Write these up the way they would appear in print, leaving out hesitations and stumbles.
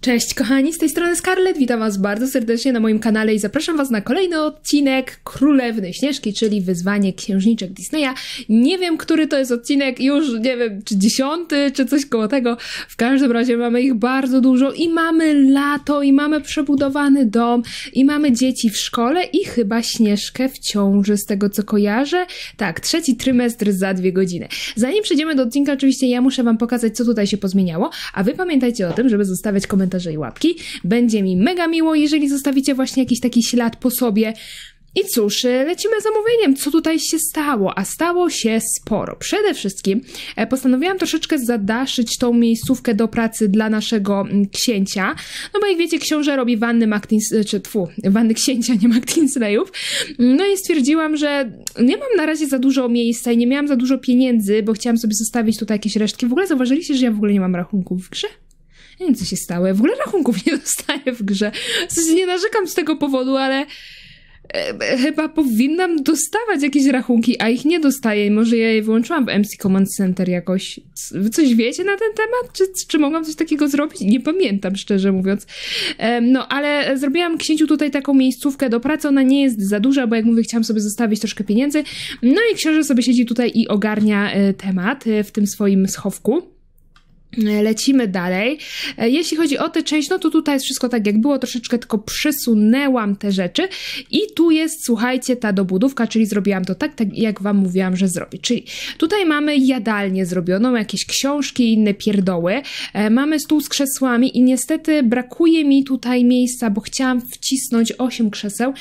Cześć kochani, z tej strony Scarlett, witam was bardzo serdecznie na moim kanale i zapraszam was na kolejny odcinek Królewny Śnieżki, czyli wyzwanie księżniczek Disneya. Nie wiem, który to jest odcinek, już nie wiem, czy 10, czy coś koło tego. W każdym razie mamy ich bardzo dużo i mamy lato, i mamy przebudowany dom, i mamy dzieci w szkole i chyba Śnieżkę w ciąży, z tego co kojarzę. Tak, 3. trymestr za 2 godziny. Zanim przejdziemy do odcinka, oczywiście ja muszę wam pokazać, co tutaj się pozmieniało, a wy pamiętajcie o tym, żeby zostawiać komentarze i łapki. Będzie mi mega miło, jeżeli zostawicie właśnie jakiś taki ślad po sobie. I cóż, lecimy z zamówieniem. Co tutaj się stało? A stało się sporo. Przede wszystkim postanowiłam troszeczkę zadaszyć tą miejscówkę do pracy dla naszego księcia. No bo jak wiecie, książę robi wanny wanny księcia, nie McTinsleyów. No i stwierdziłam, że nie mam na razie za dużo miejsca i nie miałam za dużo pieniędzy, bo chciałam sobie zostawić tutaj jakieś resztki. W ogóle zauważyliście, że ja w ogóle nie mam rachunków w grze? Nie wiem, co się stało. Ja w ogóle rachunków nie dostaję w grze. W sensie nie narzekam z tego powodu, ale chyba powinnam dostawać jakieś rachunki, a ich nie dostaję. Może ja je wyłączyłam w MC Command Center jakoś. Wy coś wiecie na ten temat? Czy mogłam coś takiego zrobić? Nie pamiętam, szczerze mówiąc. No, ale zrobiłam księciu tutaj taką miejscówkę do pracy. Ona nie jest za duża, bo jak mówię, chciałam sobie zostawić troszkę pieniędzy. No i książę sobie siedzi tutaj i ogarnia temat w tym swoim schowku. Lecimy dalej. Jeśli chodzi o tę część, no to tutaj jest wszystko tak jak było, troszeczkę tylko przesunęłam te rzeczy i tu jest, słuchajcie, ta dobudówka, czyli zrobiłam to tak jak wam mówiłam, że zrobię. Czyli tutaj mamy jadalnię zrobioną, jakieś książki i inne pierdoły. Mamy stół z krzesłami i niestety brakuje mi tutaj miejsca, bo chciałam wcisnąć 8 krzeseł,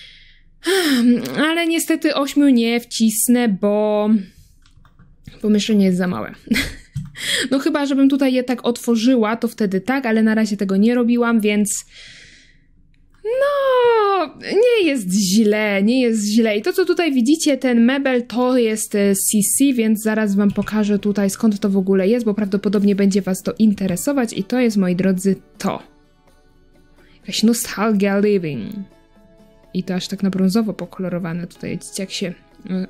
ale niestety 8 nie wcisnę, bo pomieszczenie jest za małe. No chyba, żebym tutaj je tak otworzyła, to wtedy tak, ale na razie tego nie robiłam, więc no, nie jest źle, nie jest źle. I to, co tutaj widzicie, ten mebel, to jest CC, więc zaraz wam pokażę tutaj, skąd to w ogóle jest, bo prawdopodobnie będzie was to interesować i to jest, moi drodzy, to. Jakaś nostalgia living. I to aż tak na brązowo pokolorowane tutaj, widzicie, jak się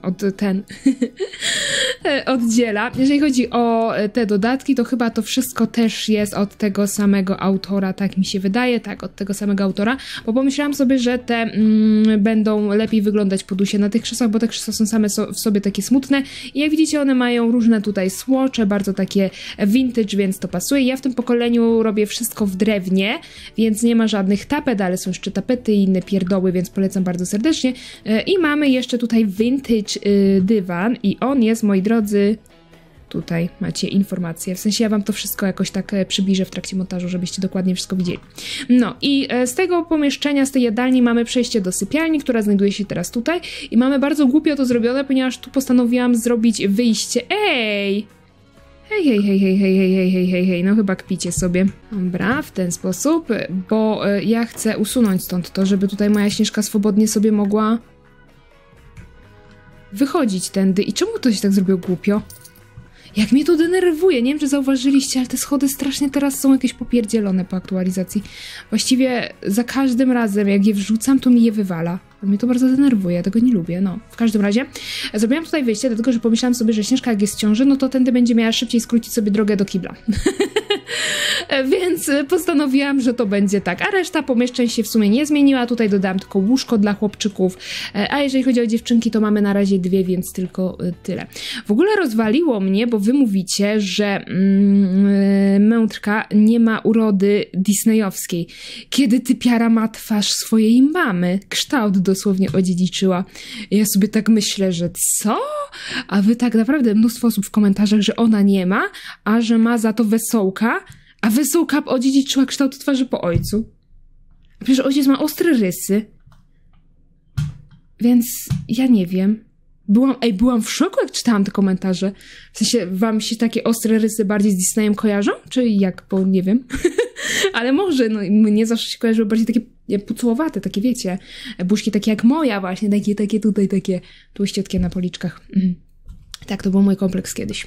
oddziela. Jeżeli chodzi o te dodatki, to chyba to wszystko też jest od tego samego autora, tak mi się wydaje, tak, od tego samego autora, bo pomyślałam sobie, że te będą lepiej wyglądać po dusie na tych krzesłach, bo te krzesła są same w sobie takie smutne i jak widzicie, one mają różne tutaj słocze, bardzo takie vintage, więc to pasuje. Ja w tym pokoleniu robię wszystko w drewnie, więc nie ma żadnych tapet, ale są jeszcze tapety i inne pierdoły, więc polecam bardzo serdecznie. I mamy jeszcze tutaj vintage dywan i on jest, moi drodzy, tutaj macie informacje, w sensie ja wam to wszystko jakoś tak przybliżę w trakcie montażu, żebyście dokładnie wszystko widzieli. No i z tego pomieszczenia, z tej jadalni mamy przejście do sypialni, która znajduje się teraz tutaj i mamy bardzo głupio to zrobione, ponieważ tu postanowiłam zrobić wyjście. Ej! Hej, no chyba kpicie sobie. Dobra, w ten sposób, bo ja chcę usunąć stąd to, żeby tutaj moja Śnieżka swobodnie sobie mogła wychodzić tędy. I czemu to się tak zrobiło głupio? Jak mnie to denerwuje. Nie wiem, czy zauważyliście, ale te schody strasznie teraz są jakieś popierdzielone po aktualizacji. Właściwie za każdym razem, jak je wrzucam, to mi je wywala. Mnie to bardzo denerwuje, ja tego nie lubię. No, w każdym razie zrobiłam tutaj wyjście, dlatego że pomyślałam sobie, że Śnieżka jak jest w ciąży, no to tędy będzie miała szybciej skrócić sobie drogę do kibla. Więc postanowiłam, że to będzie tak. A reszta pomieszczeń się w sumie nie zmieniła. Tutaj dodałam tylko łóżko dla chłopczyków. A jeżeli chodzi o dziewczynki, to mamy na razie 2, więc tylko tyle. W ogóle rozwaliło mnie, bo wy mówicie, że mędrka nie ma urody disneyowskiej. Kiedy typiara ma twarz swojej mamy. Kształt dosłownie odziedziczyła. Ja sobie tak myślę, że co? A wy tak naprawdę mnóstwo osób w komentarzach, że ona nie ma, a że ma za to Wesołka, a Wesołka odziedziczyła kształt twarzy po ojcu. Przecież ojciec ma ostre rysy. Więc ja nie wiem. Byłam w szoku, jak czytałam te komentarze. W sensie, wam się takie ostre rysy bardziej z Disneyem kojarzą? Czy jak? Bo nie wiem. Ale może, no mnie zawsze się kojarzyły bardziej takie pucłowate, takie wiecie, buźki takie jak moja właśnie, takie tutaj, takie tłuściutkie na policzkach. Tak, to był mój kompleks kiedyś.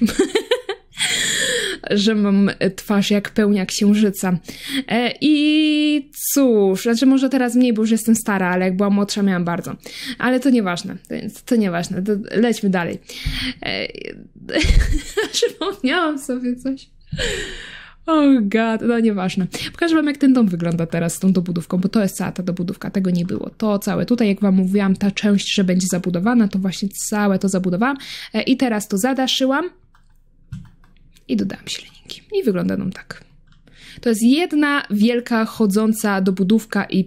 Że mam twarz jak pełnia księżyca. I cóż, znaczy może teraz mniej, bo już jestem stara, ale jak byłam młodsza miałam bardzo. Ale to nieważne, to nieważne, to lećmy dalej. Przypomniałam sobie coś. Oh god, no nieważne. Pokażę wam, jak ten dom wygląda teraz z tą dobudówką, bo to jest cała ta dobudówka, tego nie było. To całe tutaj, jak wam mówiłam, ta część, że będzie zabudowana, to właśnie całe to zabudowałam. I teraz to zadaszyłam i dodałam śleninki. I wygląda nam tak. To jest jedna wielka, chodząca dobudówka i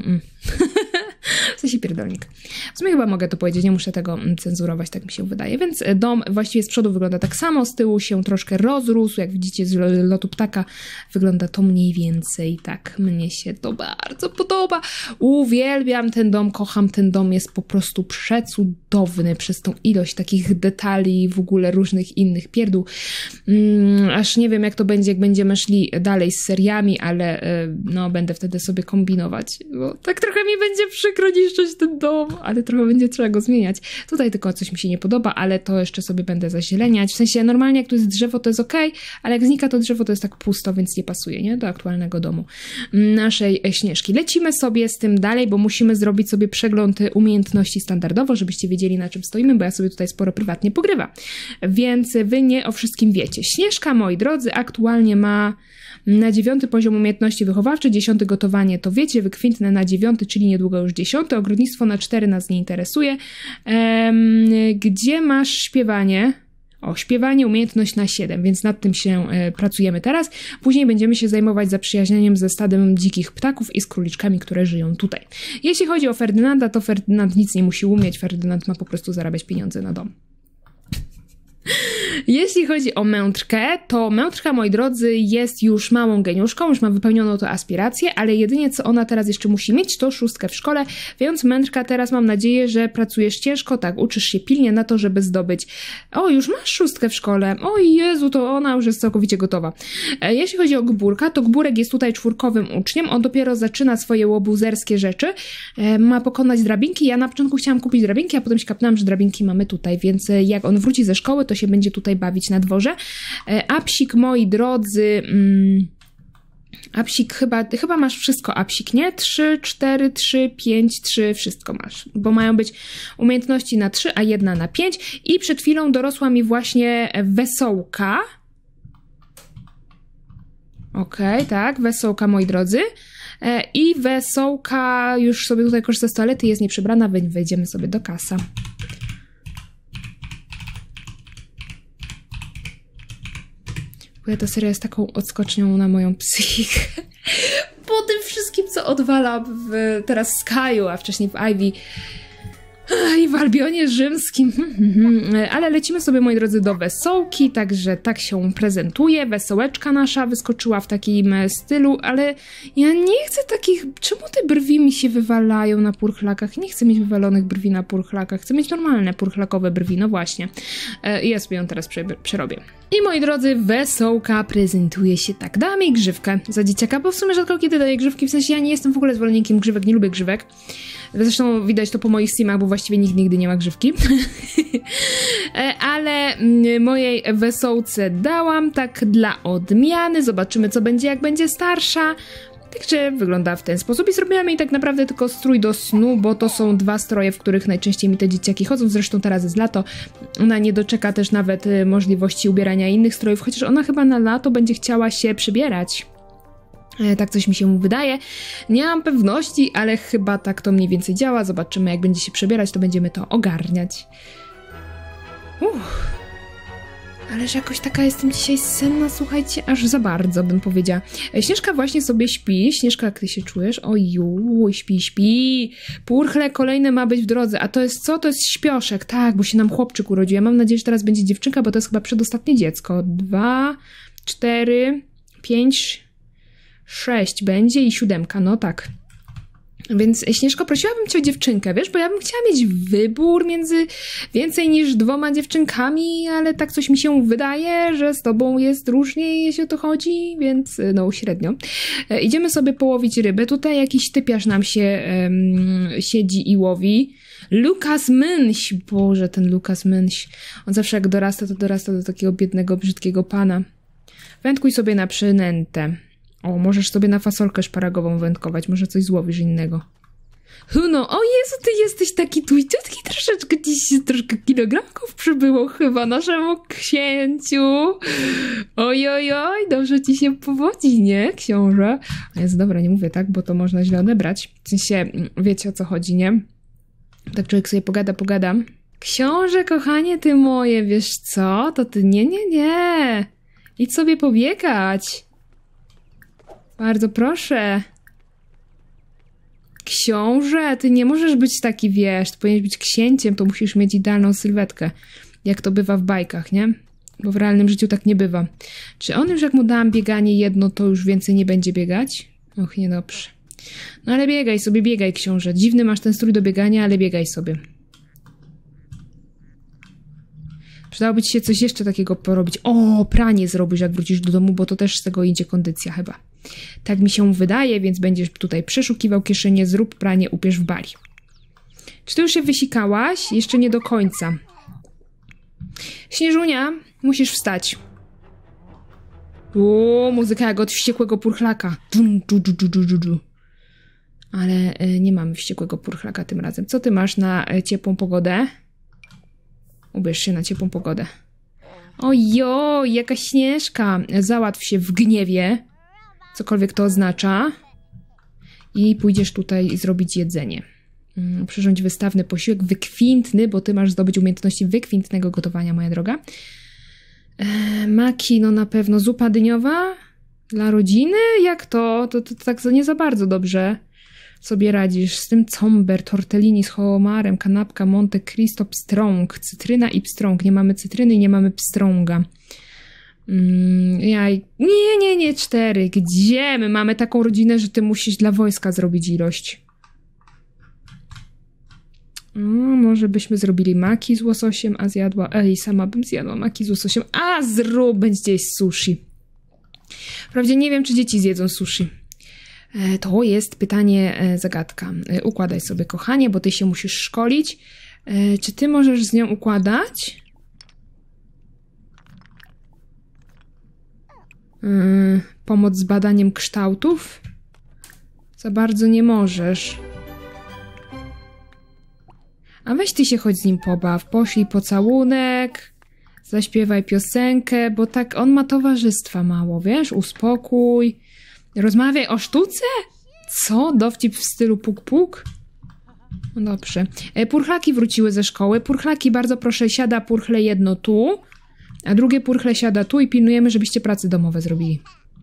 w sensie pierdolnik. W sumie chyba mogę to powiedzieć, nie muszę tego cenzurować, tak mi się wydaje. Więc dom właściwie z przodu wygląda tak samo, z tyłu się troszkę rozrósł, jak widzicie z lotu ptaka wygląda to mniej więcej tak. Mnie się to bardzo podoba. Uwielbiam ten dom, kocham ten dom, jest po prostu przecudowny przez tą ilość takich detali, w ogóle różnych innych pierdół. Aż nie wiem, jak to będzie, jak będziemy szli dalej z seriami, ale no będę wtedy sobie kombinować, bo tak trochę mi będzie przykro niszczyć ten dom, ale trochę będzie trzeba go zmieniać. Tutaj tylko coś mi się nie podoba, ale to jeszcze sobie będę zazieleniać. W sensie normalnie jak tu jest drzewo, to jest okej, ale jak znika to drzewo, to jest tak pusto, więc nie pasuje, nie? Do aktualnego domu naszej Śnieżki. Lecimy sobie z tym dalej, bo musimy zrobić sobie przegląd umiejętności standardowo, żebyście wiedzieli, na czym stoimy, bo ja sobie tutaj sporo prywatnie pogrywam. Więc wy nie o wszystkim wiecie. Śnieżka, moi drodzy, aktualnie ma na 9 poziom umiejętności wychowawcze, 10 gotowanie to wiecie, wykwintne na 9, czyli niedługo już 10, ogrodnictwo na 4 nas nie interesuje. Gdzie masz śpiewanie? O, śpiewanie, umiejętność na 7, więc nad tym się pracujemy teraz. Później będziemy się zajmować zaprzyjaźnieniem ze stadem dzikich ptaków i z króliczkami, które żyją tutaj. Jeśli chodzi o Ferdynanda, to Ferdynand nic nie musi umieć, Ferdynand ma po prostu zarabiać pieniądze na dom. Jeśli chodzi o mędrkę, to mędrka, moi drodzy, jest już małą geniuszką, już ma wypełnioną to aspirację, ale jedynie co ona teraz jeszcze musi mieć, to 6 w szkole, więc mędrka, teraz mam nadzieję, że pracujesz ciężko, tak, uczysz się pilnie na to, żeby zdobyć. O, już masz 6 w szkole, o Jezu, to ona już jest całkowicie gotowa. Jeśli chodzi o Gburka, to Gburek jest tutaj 4 uczniem, on dopiero zaczyna swoje łobuzerskie rzeczy, ma pokonać drabinki, ja na początku chciałam kupić drabinki, a potem się kapnęłam, że drabinki mamy tutaj, więc jak on wróci ze szkoły, to się będzie tutaj bawić na dworze. Apsik, moi drodzy, Apsik, chyba masz wszystko, Apsik, nie? 3, 4, 3, 5, 3, wszystko masz, bo mają być umiejętności na 3, a jedna na 5 i przed chwilą dorosła mi właśnie Wesołka. Okej, tak, Wesołka, moi drodzy. I Wesołka już sobie tutaj korzysta z toalety, jest nieprzebrana, wejdziemy sobie do kasa. Ta seria jest taką odskocznią na moją psychikę. Po tym wszystkim, co odwalam teraz w Skyu, a wcześniej w Ivy i w Albionie Rzymskim. Ale lecimy sobie, moi drodzy, do Wesołki, także tak się prezentuje. Wesołeczka nasza wyskoczyła w takim stylu, ale ja nie chcę takich... Czemu te brwi mi się wywalają na purchlakach? Nie chcę mieć wywalonych brwi na purchlakach. Chcę mieć normalne purchlakowe brwi, no właśnie. I ja sobie ją teraz przerobię. I moi drodzy, Wesołka prezentuje się tak. Dałam jej grzywkę za dzieciaka, bo w sumie rzadko kiedy daję grzywki, w sensie ja nie jestem w ogóle zwolennikiem grzywek, nie lubię grzywek. Zresztą widać to po moich streamach, bo właściwie nikt nigdy nie ma grzywki. Ale mojej Wesołce dałam tak dla odmiany. Zobaczymy, co będzie, jak będzie starsza. Także wygląda w ten sposób i zrobiłam jej tak naprawdę tylko strój do snu, bo to są 2 stroje, w których najczęściej mi te dzieciaki chodzą. Zresztą teraz jest lato, ona nie doczeka też nawet możliwości ubierania innych strojów, chociaż ona chyba na lato będzie chciała się przybierać. Tak coś mi się wydaje. Nie mam pewności, ale chyba tak to mniej więcej działa. Zobaczymy, jak będzie się przebierać, to będziemy to ogarniać. Ależ jakoś taka jestem dzisiaj senna, słuchajcie, aż za bardzo bym powiedziała. Śnieżka właśnie sobie śpi. Śnieżka, jak ty się czujesz? Ojuj, śpi. Purchle kolejne ma być w drodze. A to jest co? To jest śpioszek. Tak, bo się nam chłopczyk urodził. Ja mam nadzieję, że teraz będzie dziewczynka, bo to jest chyba przedostatnie dziecko. 2, 4, 5, 6 będzie i 7, no tak. Więc Śnieżko, prosiłabym cię o dziewczynkę, wiesz, bo ja bym chciała mieć wybór między więcej niż 2 dziewczynkami, ale tak coś mi się wydaje, że z tobą jest różnie, jeśli o to chodzi, więc no średnio. Idziemy sobie połowić rybę. Tutaj jakiś typiarz nam się siedzi i łowi. Lukas Mynś, Boże, ten Lukas Mynś. On zawsze jak dorasta, to dorasta do takiego biednego, brzydkiego pana. Wędkuj sobie na przynętę. O, możesz sobie na fasolkę szparagową wędkować, może coś złowisz innego. No, o Jezu, ty jesteś taki tujciutki, troszkę kilogramków przybyło chyba naszemu księciu. Oj, dobrze ci się powodzi, nie, książę? Jest dobra, nie mówię tak, bo to można źle odebrać. W sensie, wiecie o co chodzi, nie? Tak człowiek sobie pogada. Książę, kochanie, ty moje, wiesz co? To ty nie. Idź sobie pobiegać. Bardzo proszę. Książę, ty nie możesz być taki, wiesz, ty powinieneś być księciem, to musisz mieć idealną sylwetkę, jak to bywa w bajkach, nie? Bo w realnym życiu tak nie bywa. Czy on już jak mu dałam bieganie jedno, to już więcej nie będzie biegać? Och, niedobrze. No ale biegaj, książę. Dziwny masz ten strój do biegania, ale biegaj sobie. Przydałoby ci się coś jeszcze takiego porobić. O, pranie zrobisz, jak wrócisz do domu, bo to też z tego idzie kondycja chyba. Tak mi się wydaje, więc będziesz tutaj przeszukiwał kieszenie, zrób pranie, upierz w bali. Czy ty już się wysikałaś? Jeszcze nie do końca. Śnieżunia, musisz wstać. O, muzyka jak od wściekłego purchlaka. Ale nie mamy wściekłego purchlaka tym razem. Co ty masz na ciepłą pogodę? Ubierz się na ciepłą pogodę. Ojoj, jaka śnieżka. Załatw się w gniewie. Cokolwiek to oznacza. I pójdziesz tutaj zrobić jedzenie. Przyrządź wystawny posiłek, wykwintny, bo ty masz zdobyć umiejętności wykwintnego gotowania, moja droga. Maki, no na pewno. Zupa dyniowa? Dla rodziny? Jak to? To tak nie za bardzo dobrze sobie radzisz. Z tym comber, tortellini z homarem, kanapka, Monte Cristo, pstrąg, cytryna i pstrąg. Nie mamy cytryny i nie mamy pstrąga. Nie, 4. Gdzie? My mamy taką rodzinę, że ty musisz dla wojska zrobić ilość. Może byśmy zrobili maki z łososiem, a zjadła... sama bym zjadła maki z łososiem. Będzie jeść sushi. Wprawdzie nie wiem, czy dzieci zjedzą sushi. To jest pytanie, zagadka. Układaj sobie, kochanie, bo ty się musisz szkolić. Czy ty możesz z nią układać? Pomoc z badaniem kształtów? Za bardzo nie możesz. A weź ty się chodź z nim pobaw. Poślij pocałunek, zaśpiewaj piosenkę, bo tak on ma towarzystwa mało, wiesz? Uspokój. Rozmawiaj o sztuce? Co? Dowcip w stylu puk-puk? No dobrze. Purchlaki wróciły ze szkoły. Purchlaki, bardzo proszę, siada purchle jedno tu, a drugie purchle siada tu i pilnujemy, żebyście prace domowe zrobili.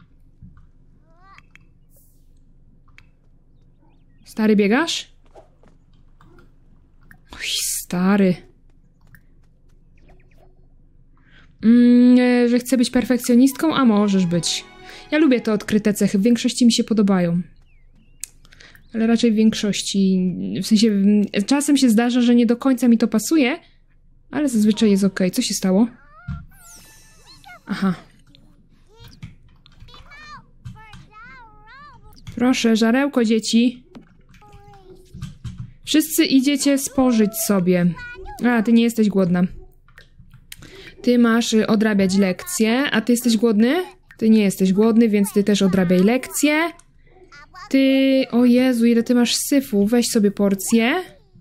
Stary, biegasz? Oj, stary. Że chcę być perfekcjonistką? A możesz być. Ja lubię te odkryte cechy. W większości mi się podobają. Ale raczej w większości. W sensie, czasem się zdarza, że nie do końca mi to pasuje, ale zazwyczaj jest okej. Co się stało? Aha. Proszę, żarełko, dzieci. Wszyscy idziecie spożyć sobie. A, ty nie jesteś głodna. Ty masz odrabiać lekcje, a ty jesteś głodny? Ty nie jesteś głodny, więc ty też odrabiaj lekcje. Ty... O Jezu, ile ty masz syfu. Weź sobie porcję.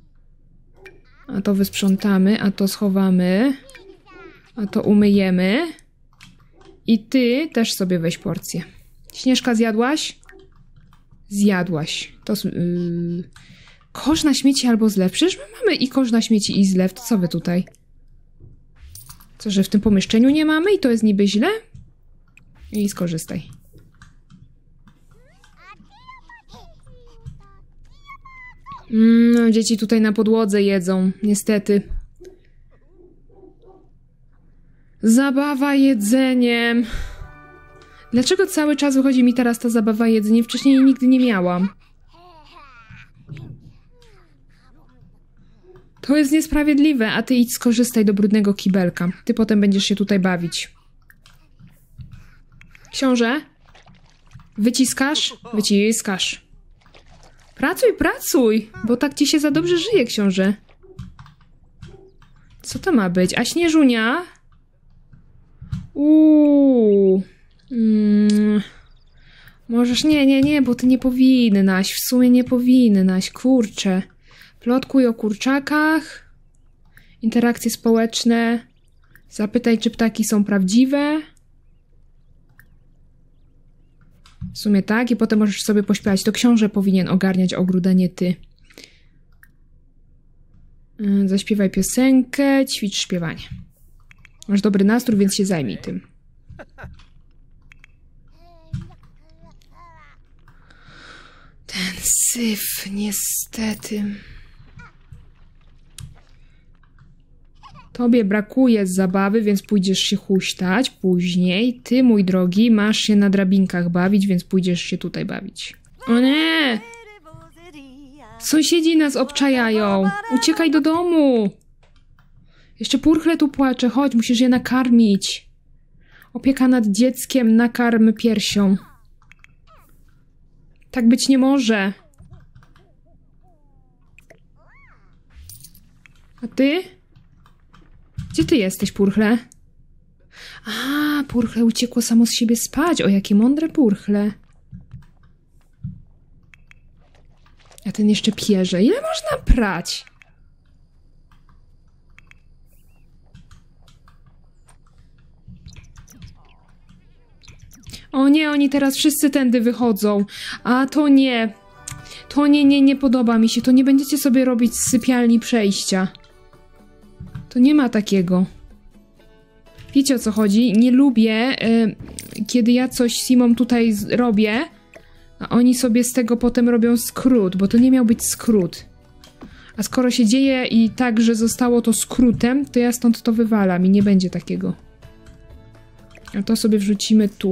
A to wysprzątamy, a to schowamy. A to umyjemy. I ty też sobie weź porcję. Śnieżka, zjadłaś? Zjadłaś. To... Kosz na śmieci albo zlew. Przecież my mamy i kosz na śmieci i zlew. To co wy tutaj? Co, że w tym pomieszczeniu nie mamy i to jest niby źle? I skorzystaj. No, dzieci tutaj na podłodze jedzą, niestety. Zabawa jedzeniem. Dlaczego cały czas wychodzi mi teraz ta zabawa jedzeniem? Wcześniej jej nigdy nie miałam. To jest niesprawiedliwe, a ty idź skorzystaj do brudnego kibelka. Ty potem będziesz się tutaj bawić. Książę? Wyciskasz? Wyciskasz. Pracuj, pracuj, bo tak ci się za dobrze żyje, książę. Co to ma być? A Śnieżunia? Możesz... Nie, bo ty nie powinnaś. W sumie nie powinnaś. Kurczę. Plotkuj o kurczakach. Interakcje społeczne. Zapytaj, czy ptaki są prawdziwe. W sumie tak. I potem możesz sobie pośpiewać. To książę powinien ogarniać ogród, a nie ty. Zaśpiewaj piosenkę. Ćwicz śpiewanie. Masz dobry nastrój, więc się zajmij tym. Ten syf, niestety. Tobie brakuje zabawy, więc pójdziesz się huśtać później. Ty, mój drogi, masz się na drabinkach bawić, więc pójdziesz się tutaj bawić. O nie! Sąsiedzi nas obczajają. Uciekaj do domu. Jeszcze Purchle tu płacze. Chodź, musisz je nakarmić. Opieka nad dzieckiem, nakarm piersią. Tak być nie może. A ty? Gdzie ty jesteś, Purchle? A, Purchle uciekło samo z siebie spać. O, jakie mądre Purchle. A ten jeszcze pierze. Ile można prać? O nie, oni teraz wszyscy tędy wychodzą. A to nie. To nie podoba mi się. To nie będziecie sobie robić z sypialni przejścia. To nie ma takiego. Wiecie, o co chodzi? Nie lubię, kiedy ja coś Simom tutaj robię, a oni sobie z tego potem robią skrót, bo to nie miał być skrót. A skoro się dzieje i tak, że zostało to skrótem, to ja stąd to wywalam i nie będzie takiego. A to sobie wrzucimy tu.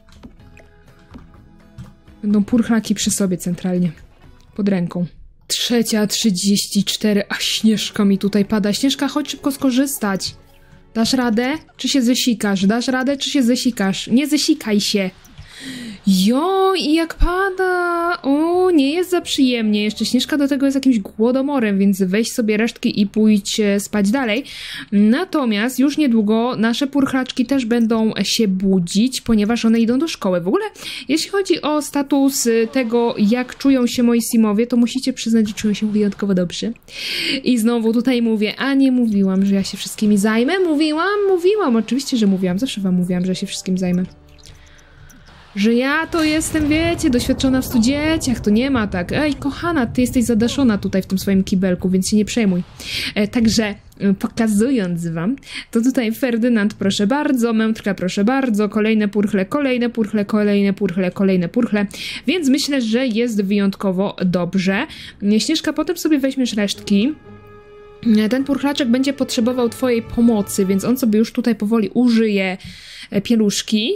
Będą purchlaki przy sobie centralnie. Pod ręką. 3:34, a Śnieżka mi tutaj pada. Śnieżka, chodź szybko skorzystać. Dasz radę? Czy się zesikasz? Dasz radę? Czy się zesikasz? Nie zesikaj się. Jo, i jak pada! O, nie jest za przyjemnie. Jeszcze Śnieżka do tego jest jakimś głodomorem, więc weź sobie resztki i pójdź spać dalej. Natomiast już niedługo nasze purchlaczki też będą się budzić, ponieważ one idą do szkoły. W ogóle, jeśli chodzi o status tego, jak czują się moi Simowie, to musicie przyznać, że czują się wyjątkowo dobrze. I znowu tutaj mówię, a nie mówiłam, że ja się wszystkimi zajmę? Mówiłam. Oczywiście, że mówiłam. Zawsze wam mówiłam, że ja się wszystkim zajmę. Że ja to jestem, wiecie, doświadczona w 100 dzieciach, to nie ma tak. Ej, kochana, ty jesteś zadaszona tutaj w tym swoim kibelku, więc się nie przejmuj. Także pokazując wam, to tutaj Ferdynand, proszę bardzo, Mędrka, proszę bardzo, kolejne purchle, kolejne purchle, więc myślę, że jest wyjątkowo dobrze. Śnieżka, potem sobie weźmiesz resztki. Ten purchlaczek będzie potrzebował twojej pomocy, więc on sobie już tutaj powoli użyje pieluszki.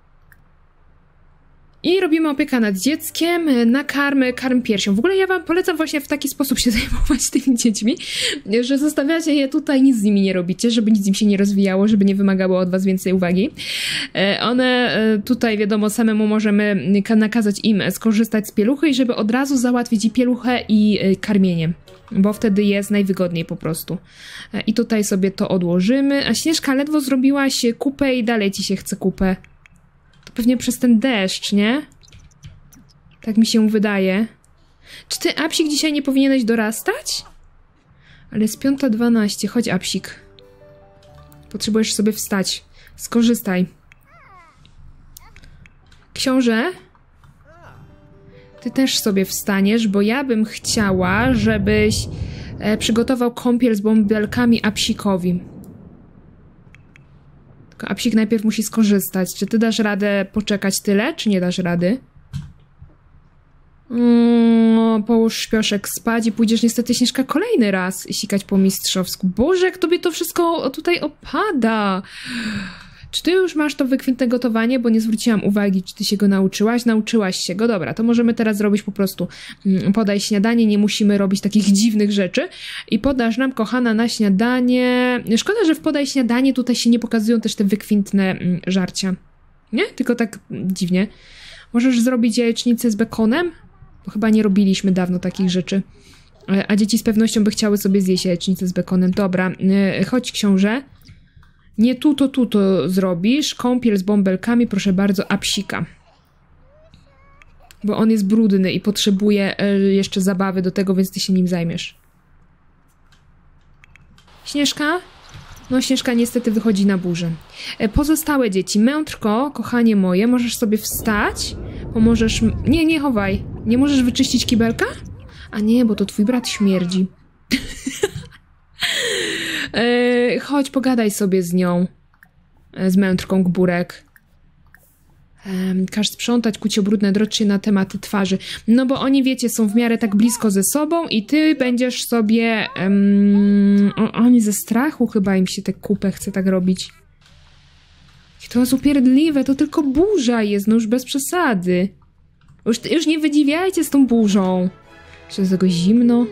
I robimy opiekę nad dzieckiem, karm piersią. W ogóle ja wam polecam właśnie w taki sposób się zajmować tymi dziećmi, że zostawiacie je tutaj, nic z nimi nie robicie, żeby nic im się nie rozwijało, żeby nie wymagało od was więcej uwagi. One tutaj, wiadomo, samemu możemy nakazać im skorzystać z pieluchy i żeby od razu załatwić i pieluchę i karmienie, bo wtedy jest najwygodniej po prostu. I tutaj sobie to odłożymy. A Śnieżka, ledwo zrobiłaś kupę i dalej ci się chce kupę. Pewnie przez ten deszcz, nie? Tak mi się wydaje. Czy ty, Apsik, dzisiaj nie powinieneś dorastać? Ale jest 5:12. Chodź, Apsik. Potrzebujesz sobie wstać. Skorzystaj. Książę? Ty też sobie wstaniesz, bo ja bym chciała, żebyś przygotował kąpiel z bąbelkami Apsikowi. A Psik najpierw musi skorzystać. Czy ty dasz radę poczekać tyle, czy nie dasz rady? Połóż śpioszek spać i pójdziesz niestety, Śnieżka, kolejny raz sikać po mistrzowsku. Boże, jak tobie to wszystko tutaj opada. Czy ty już masz to wykwintne gotowanie? Bo nie zwróciłam uwagi, czy ty się go nauczyłaś. Nauczyłaś się go. Dobra, to możemy teraz zrobić po prostu podaj śniadanie. Nie musimy robić takich dziwnych rzeczy. I podasz nam, kochana, na śniadanie... Szkoda, że w podaj śniadanie tutaj się nie pokazują też te wykwintne żarcia. Nie? Tylko tak dziwnie. Możesz zrobić jajecznicę z bekonem? Bo chyba nie robiliśmy dawno takich rzeczy. A dzieci z pewnością by chciały sobie zjeść jajecznicę z bekonem. Dobra, chodź, książę. Nie tu to zrobisz. Kąpiel z bąbelkami, proszę bardzo, Apsika. Bo on jest brudny i potrzebuje jeszcze zabawy do tego, więc ty się nim zajmiesz. Śnieżka? No, Śnieżka niestety wychodzi na burzę. Pozostałe dzieci. Mędrko, kochanie moje, możesz sobie wstać? Pomożesz... Nie, nie chowaj. Nie możesz wyczyścić kibelka? A nie, bo to twój brat śmierdzi. Chodź, pogadaj sobie z nią. Z mędrką Gburek. Każ sprzątać, kuć brudne, drocz się na tematy twarzy. No bo oni, wiecie, są w miarę tak blisko ze sobą i ty będziesz sobie... oni ze strachu chyba im się tę kupę chce tak robić. I to jest upierdliwe, to tylko burza jest, no już bez przesady. Już nie wydziwiajcie z tą burzą. Jeszcze jest tego zimno.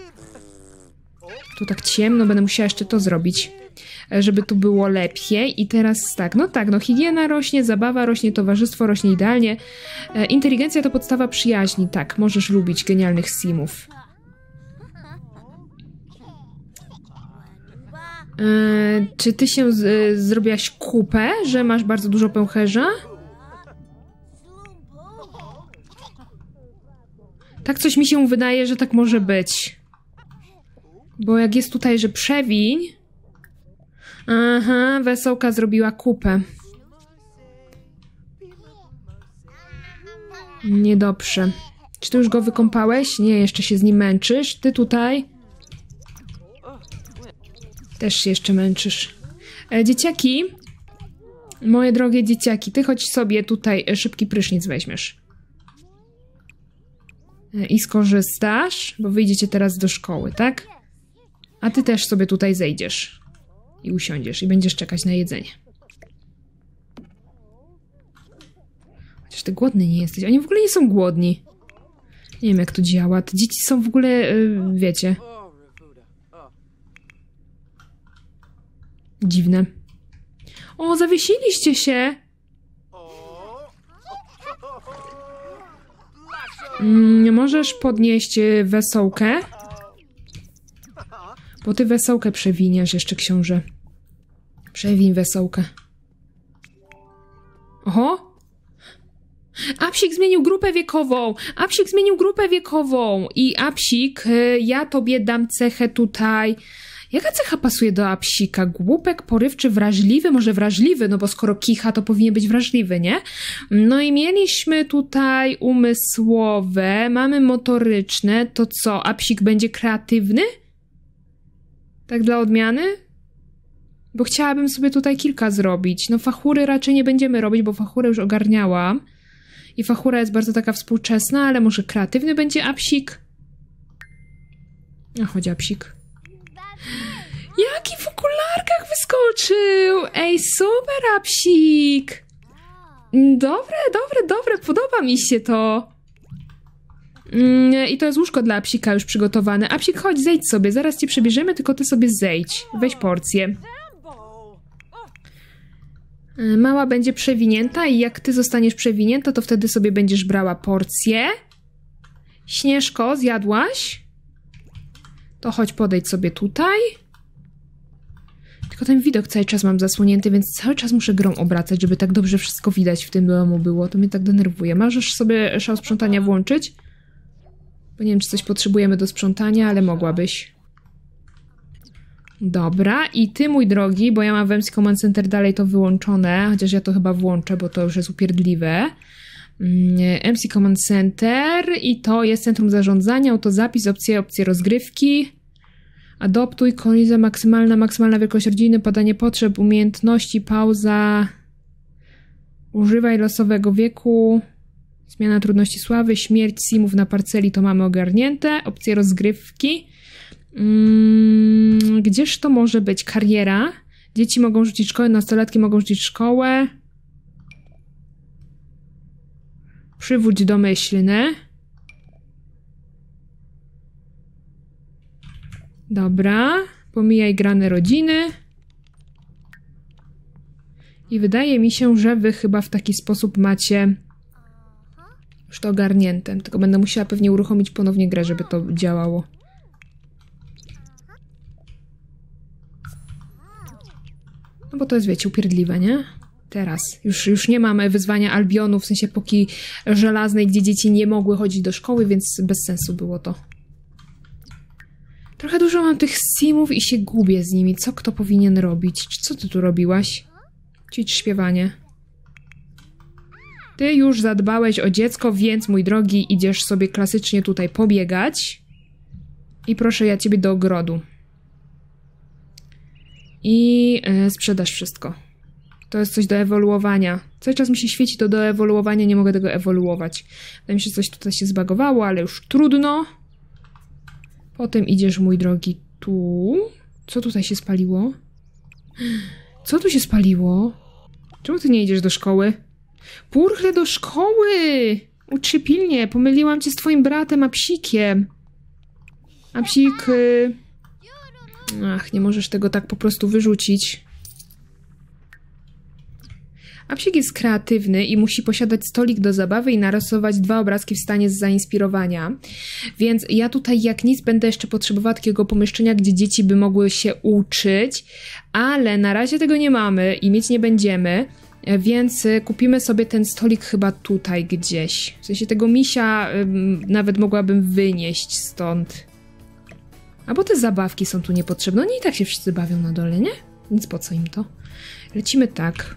Tu tak ciemno, będę musiała jeszcze to zrobić, żeby tu było lepiej. I teraz tak, no higiena rośnie, zabawa rośnie, towarzystwo rośnie idealnie. Inteligencja to podstawa przyjaźni. Tak, możesz lubić genialnych simów. Czy ty się zrobiłaś kupę, że masz bardzo dużo pęcherza? Tak coś mi się wydaje, że tak może być. Bo jak jest tutaj, że przewiń... Aha, Wesołka zrobiła kupę. Niedobrze. Czy ty już go wykąpałeś? Nie, jeszcze się z nim męczysz. Ty tutaj... Też się jeszcze męczysz. Dzieciaki... Moje drogie dzieciaki, ty chodź sobie tutaj szybki prysznic weźmiesz. I skorzystasz, bo wyjdziecie teraz do szkoły, tak? A ty też sobie tutaj zejdziesz. I usiądziesz i będziesz czekać na jedzenie. Chociaż ty głodny nie jesteś. Oni w ogóle nie są głodni. Nie wiem, jak to działa. Te dzieci są w ogóle, wiecie... Dziwne. O, zawiesiliście się! Możesz podnieść Wesołkę? Bo ty Wesołkę przewiniesz jeszcze, książę. Przewiń Wesołkę. Oho! Apsik zmienił grupę wiekową! Apsik zmienił grupę wiekową! I Apsik, ja tobie dam cechę tutaj... Jaka cecha pasuje do Apsika? Głupek, porywczy, wrażliwy? Może wrażliwy, no bo skoro kicha, to powinien być wrażliwy, nie? No i mieliśmy tutaj umysłowe, mamy motoryczne, to co? Apsik będzie kreatywny? Tak dla odmiany? Bo chciałabym sobie tutaj kilka zrobić. No fachury raczej nie będziemy robić, bo fachurę już ogarniałam. I fachura jest bardzo taka współczesna, ale może kreatywny będzie Apsik? A chodź Apsik. Jaki w okularkach wyskoczył! Ej, super, Apsik! Dobre, podoba mi się to. I to jest łóżko dla Apsika już przygotowane. Apsik, chodź, zejdź sobie, zaraz cię przebierzemy, tylko ty sobie zejdź. Weź porcję. Mała będzie przewinięta i jak ty zostaniesz przewinięta, to wtedy sobie będziesz brała porcję. Śnieżko, zjadłaś? To chodź, podejdź sobie tutaj. Tylko ten widok cały czas mam zasłonięty, więc cały czas muszę grą obracać, żeby tak dobrze wszystko widać w tym domu było. To mnie tak denerwuje. Możesz sobie szał sprzątania włączyć? Bo nie wiem, czy coś potrzebujemy do sprzątania, ale mogłabyś. Dobra. I ty, mój drogi, bo ja mam w MC Command Center dalej to wyłączone, chociaż ja to chyba włączę, bo to już jest upierdliwe. MC Command Center i to jest centrum zarządzania, autozapis, opcje rozgrywki. Adoptuj, kolizja maksymalna wielkość rodziny, podanie potrzeb, umiejętności, pauza. Używaj losowego wieku. Zmiana trudności sławy, śmierć simów na parceli to mamy ogarnięte. Opcje rozgrywki. Gdzież to może być? Kariera. Dzieci mogą rzucić szkołę, nastolatki mogą rzucić szkołę. Przywódź domyślny. Dobra. Pomijaj grane rodziny. I wydaje mi się, że wy chyba w taki sposób macie już to ogarnięte. Tylko będę musiała pewnie uruchomić ponownie grę, żeby to działało. No bo to jest, wiecie, upierdliwe, nie? Teraz. Już nie mamy wyzwania Albionu, w sensie epoki żelaznej, gdzie dzieci nie mogły chodzić do szkoły, więc bez sensu było to. Trochę dużo mam tych simów i się gubię z nimi. Co kto powinien robić? Co ty tu robiłaś? Ćwicz śpiewanie. Ty już zadbałeś o dziecko, więc, mój drogi, idziesz sobie klasycznie tutaj pobiegać. I proszę ja ciebie do ogrodu. I sprzedasz wszystko. To jest coś do ewoluowania. Cały czas mi się świeci to do ewoluowania, nie mogę tego ewoluować. Wydaje mi się, że coś tutaj się zbagowało, ale już trudno. Potem idziesz, mój drogi, tu. Co tutaj się spaliło? Co tu się spaliło? Czemu ty nie idziesz do szkoły? Purchle do szkoły! Uczy pilnie, pomyliłam cię z twoim bratem, Apsikiem. Apsik... Ach, nie możesz tego tak po prostu wyrzucić. Apsik jest kreatywny i musi posiadać stolik do zabawy i narysować 2 obrazki w stanie z zainspirowania. Więc ja tutaj jak nic będę jeszcze potrzebowała takiego pomieszczenia, gdzie dzieci by mogły się uczyć, ale na razie tego nie mamy i mieć nie będziemy, więc kupimy sobie ten stolik chyba tutaj gdzieś. W sensie tego misia nawet mogłabym wynieść stąd. Albo te zabawki są tu niepotrzebne. Oni i tak się wszyscy bawią na dole, nie? Nic po co im to. Lecimy tak.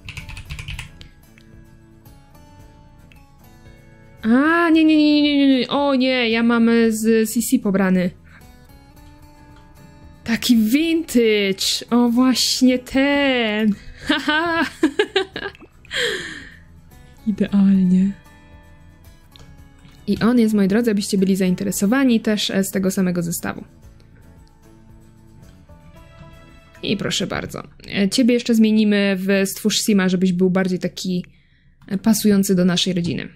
A, nie. O nie, ja mam z CC pobrany. Taki vintage. O, właśnie ten. Haha. Idealnie. I on jest, moi drodzy, abyście byli zainteresowani, też z tego samego zestawu. I proszę bardzo. Ciebie jeszcze zmienimy w Stwórz Sima, żebyś był bardziej taki pasujący do naszej rodziny.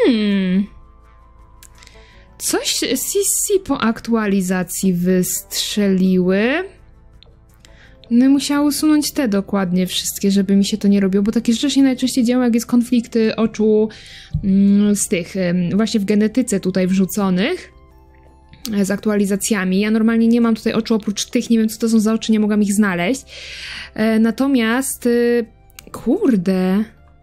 Coś CC po aktualizacji wystrzeliły. No musiała usunąć te dokładnie wszystkie, żeby mi się to nie robiło, bo takie rzeczy się najczęściej dzieją, jak jest konflikt oczu z tych właśnie w genetyce tutaj wrzuconych z aktualizacjami. Ja normalnie nie mam tutaj oczu oprócz tych, nie wiem co to są za oczy, nie mogłam ich znaleźć. Natomiast kurde,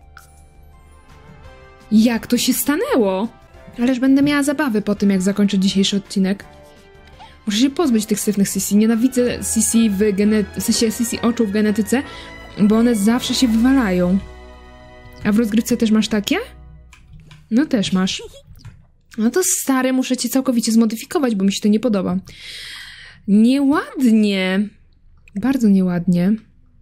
jak to się stanęło? Ależ będę miała zabawy po tym, jak zakończę dzisiejszy odcinek. Muszę się pozbyć tych syfnych CC. Nienawidzę CC w sensie CC oczu w genetyce, bo one zawsze się wywalają. A w rozgrywce też masz takie? No też masz. No to stary, muszę cię całkowicie zmodyfikować, bo mi się to nie podoba. Nieładnie. Bardzo nieładnie.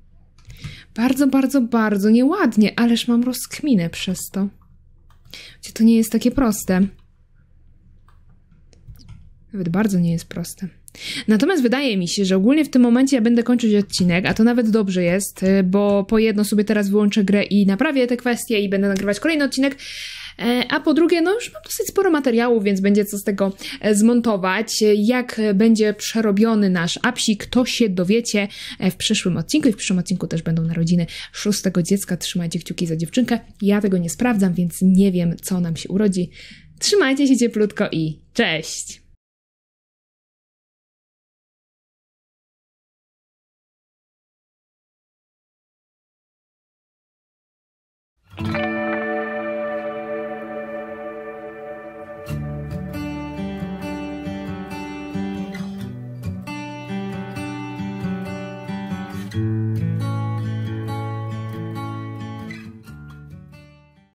Bardzo nieładnie. Ależ mam rozkminę przez to. Gdzie to nie jest takie proste. Nawet bardzo nie jest proste. Natomiast wydaje mi się, że ogólnie w tym momencie ja będę kończyć odcinek, a to nawet dobrze jest, bo po jedno sobie teraz wyłączę grę i naprawię te kwestie i będę nagrywać kolejny odcinek, a po drugie, no już mam dosyć sporo materiału, więc będzie co z tego zmontować. Jak będzie przerobiony nasz Apsik, to się dowiecie w przyszłym odcinku i w przyszłym odcinku też będą narodziny 6. dziecka. Trzymajcie kciuki za dziewczynkę. Ja tego nie sprawdzam, więc nie wiem, co nam się urodzi. Trzymajcie się cieplutko i cześć!